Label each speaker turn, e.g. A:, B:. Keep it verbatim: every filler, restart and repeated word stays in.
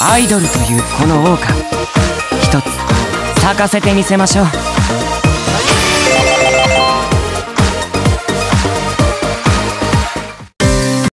A: アイドルというこの謳歌、一つ咲かせてみせましょう。